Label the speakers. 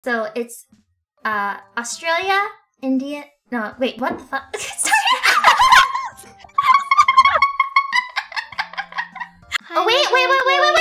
Speaker 1: So it's Australia, India. No, wait, what the fuck? Sorry. Oh wait.